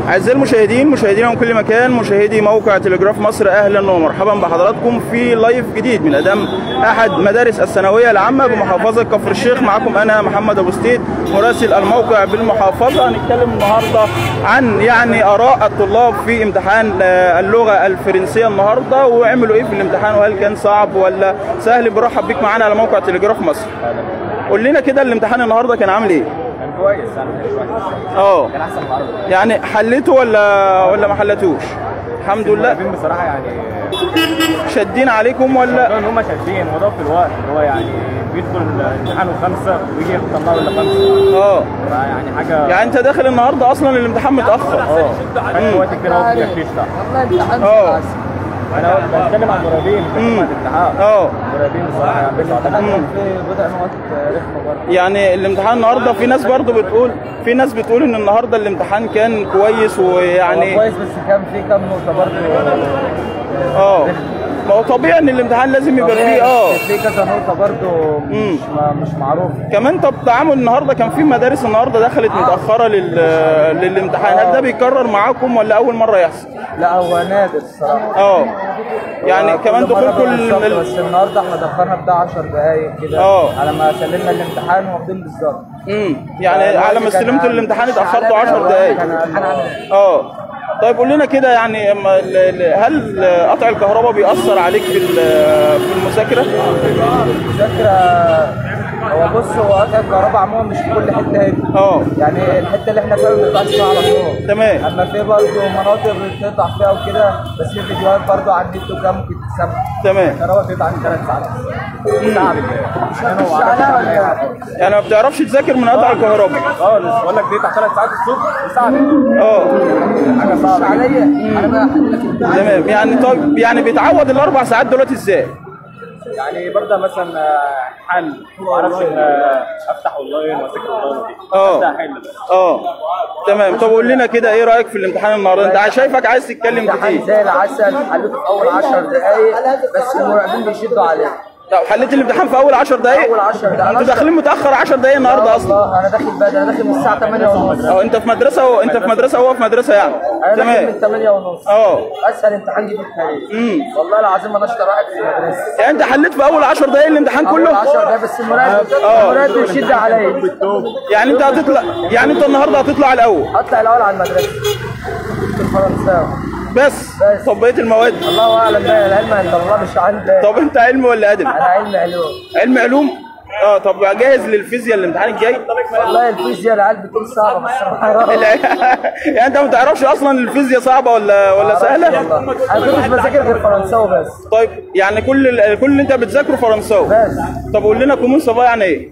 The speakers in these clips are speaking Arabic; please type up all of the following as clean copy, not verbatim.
أعزائي المشاهدين، مشاهدينا من كل مكان، مشاهدي موقع تلجراف مصر، أهلا ومرحبا بحضراتكم في لايف جديد من أدام أحد مدارس الثانوية العامة بمحافظة كفر الشيخ. معكم أنا محمد أبو ستيد مراسل الموقع بالمحافظة. هنتكلم النهارده عن آراء الطلاب في امتحان اللغة الفرنسية النهارده، وعملوا إيه في الامتحان، وهل كان صعب ولا سهل. برحب بيك معانا على موقع تلجراف مصر. قول لنا كده الامتحان النهارده كان عامل إيه؟ كويس يعني كان احسن النهارده. يعني حليته ولا ما حلتوش؟ الحمد لله. بصراحه يعني شادين عليكم ولا؟ هم شادين، موضوع في الوقت اللي هو يعني بيدخل الامتحان و5 ويجي يطلعوا ولا 5. يعني حاجه. يعني انت داخل النهارده اصلا الامتحان متاخر. خدت وقت كتير قوي في التفتيش ده. والله امتحان انا بتكلم عن المراقبين، بتكلم عن الامتحان. المراقبين بصراحه يعني في بضع نقط رخمه برضه. يعني الامتحان النهارده في ناس برضه بتقول ان النهارده الامتحان كان كويس، ويعني كويس بس كان في كام نقطه برضه. ما هو طبيعي ان الامتحان لازم يبقى فيه في كذا نقطه برضه مش معروفه كمان. طب تعامل النهارده كان في مدارس النهارده دخلت متاخره للامتحان، هل ده بيكرر معاكم ولا اول مره يحصل؟ لا هو نادر الصراحه. يعني كمان دخولكم بس النهارده احنا دخلنا بتاع 10 دقايق كده على ما سلمنا الامتحان واخدين بالظبط. يعني على ما استلمتوا الامتحان اتاخرتوا 10 دقايق. طيب قول لنا كده، يعني هل قطع الكهرباء بيأثر عليك في المذاكرة؟ هو بص، هو قطع الكهرباء عموما مش في كل حته هنا. يعني الحته اللي احنا فيها ما بنقطعش فيها على طول. تمام. اما في برضه مناطق بتقطع فيها وكده، بس في فيديوهات برضه على النت وكده ممكن تتسمع. تمام. الكهرباء بتقطع عن 3 ساعات. يعني ما بتعرفش تذاكر من قطع الكهرباء خالص. بقول لك بيقطع 3 ساعات الصبح ساعه. حاجه صعبه عليا. انا بقى احل لك. تمام. يعني طيب، يعني بيتعود ال4 ساعات دلوقتي ازاي؟ يعني برضه مثلا حل ما اعرفش افتح اونلاين واذاكر اونلاين. تمام. طب قول لنا كده ايه رايك في الامتحان النهارده؟ انت شايفك عايز تتكلم كتير. زي العسل، حليته في اول 10 دقايق بس المراقبين بيشدوا عليه. طب حليت الامتحان في اول 10 دقايق؟ اول 10 دقايق. انتوا داخلين متاخر 10 دقايق النهارده اصلا. انا داخل بدري، انا داخل من الساعه 8:30. انت في مدرسه وهو في مدرسه يعني. انا داخل من 8:30. اسهل امتحان جه في التاريخ. والله العظيم انا اشطر واحد في المدرسه. يعني انت حليت في اول 10 دقايق الامتحان كله؟ اول 10 دقايق بس المراقب بيشد عليا. يعني انت هتطلع، يعني انت النهارده هتطلع الاول؟ هطلع الاول على المدرسه في الفرنساوي بس. طب بقيه المواد؟ الله اعلم بقى، العلم عند الله مش عندي. طب انت علم ولا ادبي؟ انا علم علوم. علم علوم. طب جاهز للفيزياء الامتحان الجاي؟ والله الفيزياء العيال بتقول صعبه بس يعني انت ما تعرفش اصلا الفيزياء صعبه ولا سهله؟ انا كنت مش بذاكر غير فرنساوي بس. طيب يعني كل اللي انت بتذاكره فرنساوي بس. طب قول لنا كومون سافا يعني ايه؟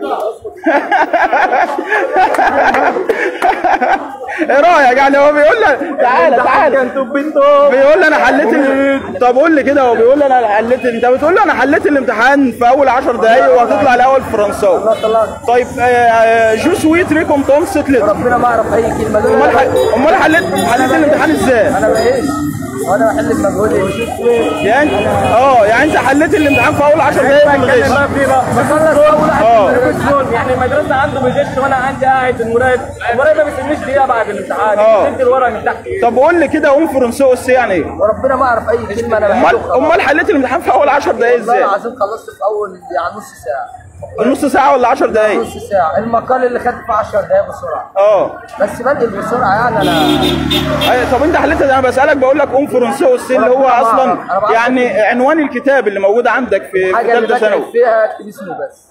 ايه رايك؟ يعني هو بيقول لي تعالى بيقول لي انا حليت طب قول لي كده، هو بيقول لي انا حليت، انت بتقول لي انا حليت الامتحان في اول 10 دقايق وهتطلع الاول فرنساوي. طيب جو سويت ريكوم توم ستلت. ربنا ما اعرف اي كلمه. امال حليت الامتحان ازاي؟ انا بعيش وانا بحل المجهود. يعني يعني انت حليت الامتحان في اول 10 دقايق من غش. بخلص اول يعني المدرسه عنده بيغش وانا عندي قاعد المراقب ما بيسيبنيش دقيقه بعد الامتحان. بيدي الورقه من تحت. طب قول لي كده قوم فرنساوي يعني ايه؟ وربنا ما اعرف اي كلمه. انا امال حليت الامتحان في اول 10 دقايق ازاي؟ والله العظيم خلصت في اول يعني نص ساعه. نص ساعة ولا 10 دقايق؟ نص ساعة. المقال اللي خدت في 10 دقايق بسرعة. بس بنقل بسرعة يعني أنا. طب أنت حليت؟ أنا بسألك بقول لك أم فرنساوي اللي هو أصلا يعني عنوان الكتاب اللي موجود عندك في ثالثة ثانوي. فيها اكتب اسمه بس.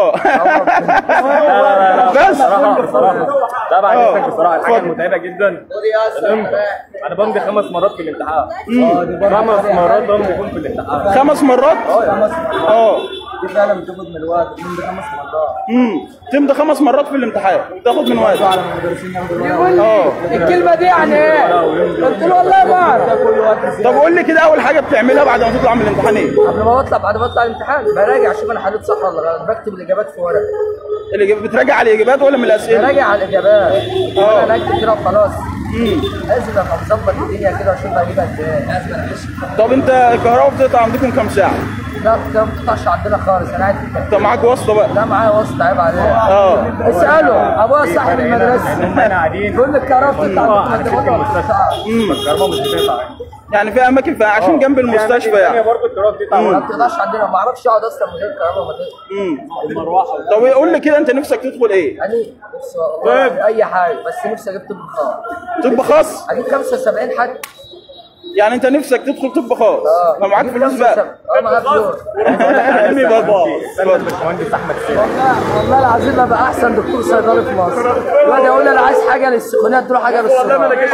بس لا بعد اذنك بصراحه الحاجه متعبه جدا. انا بمضي 5 مرات في الامتحان. 5 مرات بمضي في الامتحان. 5 مرات؟ دي فعلا بتاخد من الوقت. بتمضي 5 مرات. تمضي 5 مرات في الامتحان تاخد من وقت. الكلمه دي يعني ايه؟ قلت له والله ما اعرف. طب قول لي كده اول حاجه بتعملها بعد ما تطلع من الامتحان ايه؟ قبل ما بطلع، بعد ما اطلع الامتحان براجع اشوف انا حليت صح ولا غلط. بكتب الاجابات في ورقه. بتراجع على الاجابات ولا من الاسئله؟ براجع على الاجابات. انا اكتب كده وخلاص. لازم ابقى مظبط الدنيا كده واشوف هجيبها ازاي. لازم اعيش. طب انت الكهرباء بتقطع عندكم كام ساعه؟ لا ما بتقطعش عندنا خالص. انا قاعد في الكافيه. انت معاك واسطه بقى؟ لا معايا واسطه. عيب عليك. اساله ابويا صاحب المدرسه. احنا قاعدين بيقول لي الكهرباء بتقطع عندكم ولا ما بتقطعش؟ الكهرباء مش بتقطع يعني في اماكن فيها عشان جنب المستشفى يعني. برضه الكهرباء بتقطع. ما بتقطعش عندنا. ما اعرفش اقعد اصلا من غير كهرباء ما تقطع. المروحه. طب قول لي كده انت نفسك تدخل ايه؟ يعني نفسي والله اي حاجه بس نفسي اجيب طب خاص. طب خاص؟ اجيب 75 حد. يعني انت نفسك تدخل طب خاص؟ ما معاك فلوس بقى؟ معاك فلوس. ارمي بابا. الباشمهندس احمد سيد. والله العظيم ابقى احسن دكتور صيدلي في مصر. الواد يقول انا عايز حاجه للسخونيه اديله حاجه للسخونيه.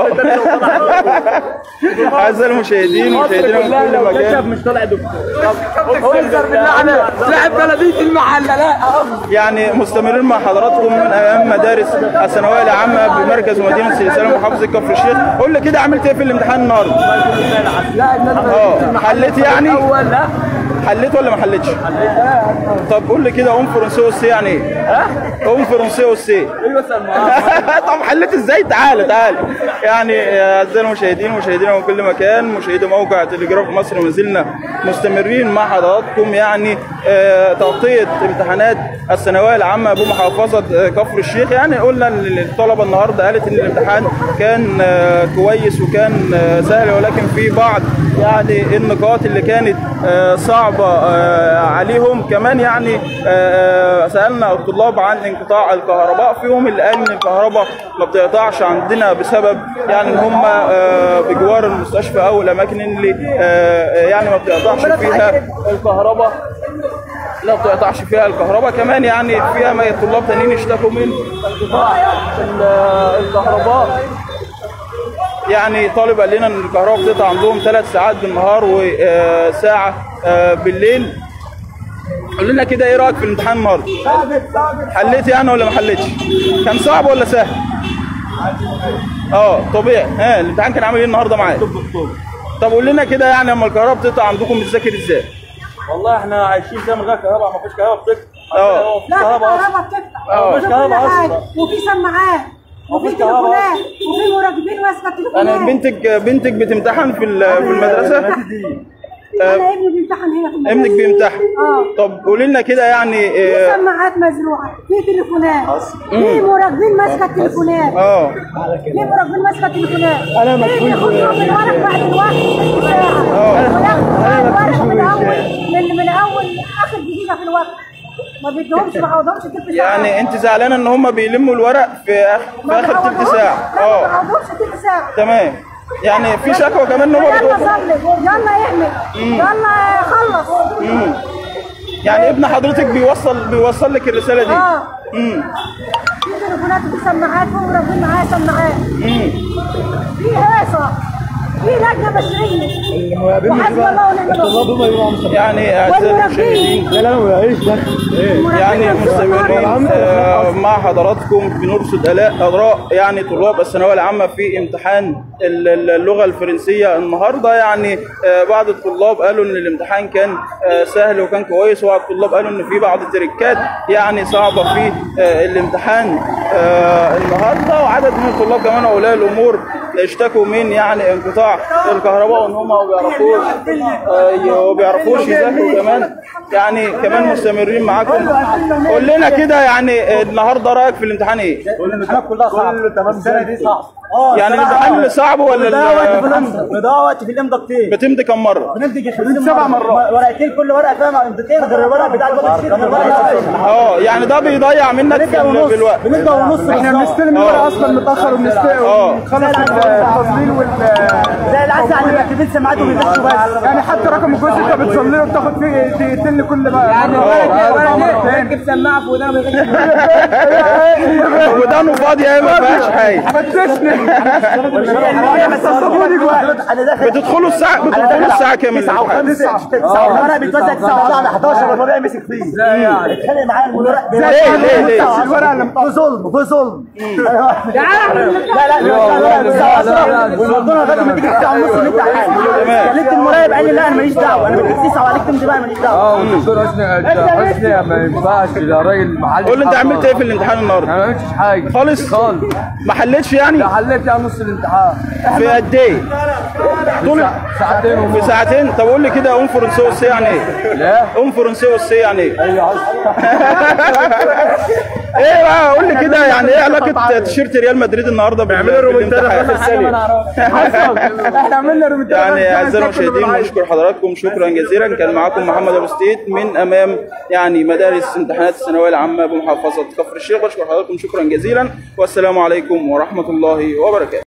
اعزائي المشاهدين مشاهدينا من كل مكان مش طالع دكتور. اقسم بالله انا لاعب بلديه المحله. لا يعني مستمرين مع حضراتكم من امام مدارس الثانويه العامه بمركز ومدينه سلسله محافظه كفر الشيخ. قول لي كده عملت ايه في الامتحان النهارده؟ لا حليت يعني؟ اول لا حليت ولا ما حليتش؟ طب قول لي كده ام فرنسي والسي يعني ايه؟ ام فرنسي والسي. ايوه سلمى. طب حليت ازاي؟ تعالى يعني اعزائي المشاهدين مشاهدينا من كل مكان مشاهدي موقع تلجراف مصر ما زلنا مستمرين مع حضراتكم يعني تغطيه امتحانات الثانويه العامه بمحافظه كفر الشيخ. يعني قلنا الطلبه النهارده قالت ان الامتحان كان كويس وكان سهل ولكن في بعض يعني النقاط اللي كانت صعبه عليهم. كمان يعني سالنا الطلاب عن انقطاع الكهرباء فيهم اللي قال ان الكهرباء ما بتقطعش عندنا بسبب يعني ان هم بجوار المستشفى او الاماكن اللي يعني ما بتقطعش فيها الكهرباء. لا بتقطعش فيها الكهرباء. كمان يعني فيها طلاب تانيين اشتكوا من انقطاع الكهرباء. يعني طالب قال لنا ان الكهرباء بتقطع عندهم 3 ساعات بالنهار وساعه بالليل. قول لنا كده ايه رايك في الامتحان النهارده؟ حليت يعني ولا ما حليتش؟ كان صعب ولا سهل؟ طبيعي. الامتحان كان عامل ايه النهارده معاك؟ طب قول لنا كده يعني لما الكهرباء بتقطع عندكم بتذاكر ازاي؟ والله احنا عايشين زي من غير كهرباء. ما فيش كهرباء بتقطع. لا كهرباء بتقطع. مفيش كهرباء اصلا. وفي سماعات وفي تليفونات وفي مراقبين ماسكه التليفونات. انا بنتك بتمتحن في المدرسه؟ انا ابني بيمتحن هنا في المدرسه. ابنك بيمتحن؟ طب قولي لنا كده يعني في سماعات مزروعه، في تليفونات، في مراقبين ماسكه التليفونات. في مراقبين ماسكه التليفونات. انا مسؤول ياخدهم من ورق بعد الوقت وياخدوا الورق من اول اخر دقيقه في الوقت. ما بيدهمش ما عوضهمش تلت ساعه. يعني انت زعلانه ان هم بيلموا الورق في اخر تلت ساعه؟ ما عوضهمش تلت ساعه. تمام. يعني في شكوى كمان ان هم يلا صلي يلا اعمل يلا خلص. يعني ابن حضرتك بيوصل لك الرساله دي؟ في تليفونات وفي سماعات ومراقبين معايا سماعات. في هيصه في لجنه بشريه وحسب الله ونعم الوكيل. يعني اعزائي المشاهدين يعني مستمرين مع حضراتكم بنرصد اراء يعني طلاب الثانويه العامه في امتحان اللغه الفرنسيه النهارده. يعني بعض الطلاب قالوا ان الامتحان كان سهل وكان كويس، وبعض الطلاب قالوا ان في بعض التريكات يعني صعبه في الامتحان النهارده. وعدد من الطلاب كمان اولياء الامور اشتكوا من يعني انقطاع الكهرباء وان هم ما بيعرفوش يذاكروا كمان. يعني كمان مستمرين معاكم. قول لنا كده يعني النهارده رايك في الامتحان ايه؟ الامتحانات كلها صعبه. تمام. السنه دي صعب. يعني الامتحان صعب ولا بضيع وقت في الامضه كتير. بتمضي كم مره؟ بنمضي 7 مرات. ورقتين كل ورقه فيها امضتين غير الورقه بتاع الورقه. يعني ده بيضيع منك في الوقت. بنبدا ونص. احنا بنستلم الورقه اصلا متاخر ونخلص التظليل زي العسل على المكتبين سماعات وبيدخلوا بس. يعني حتى رقم الجزء انت بتصليه بتاخد فيه دقيقتين لكل بقى. يعني ورقه تجيب سماعه في ودانه ودانه فاضيه ما فيهاش حاجه. فتشني. بتدخلوا الساعه كام؟ 9 الورق بيتوزع 9 على 11 والورق مسك فيه. لا يعني اتخانق معايا الورق. ليه؟ الورقه اللي في ظلم في ظلم. لا والموضوع لازم تيجي الساعه ونص الامتحان. خليت المراقب طيب قال لي لا انا ماليش دعوه، انا بديك 9 وعليك تمضي بقى ماليش دعوه. والدكتور حسني ما ينفعش ده راجل محل. قول لي انت عملت ايه في الامتحان النهارده؟ انا ما عملتش حاجه خالص؟ ما حلتش يعني؟ لا حليت يعني نص الامتحان. في قد ايه؟ طول ساعتين ونص. في ساعتين؟ طب قول لي كده اون فرنسي والسي يعني ايه؟ لا اون فرنسي والسي يعني ايه؟ ايوه ايه بقى قول لي كده يعني ايه علاقه تيشيرت ريال مدريد النهارده بيعملوا رومنتادا في الثانيه؟ احنا عملنا رومنتادا يعني اعزائي المشاهدين بنشكر حضراتكم شكرا جزيلا. كان معاكم محمد ابو ستيت من امام يعني مدارس امتحانات الثانويه العامه بمحافظه كفر الشيخ. بشكر حضراتكم شكرا جزيلا والسلام عليكم ورحمه الله وبركاته.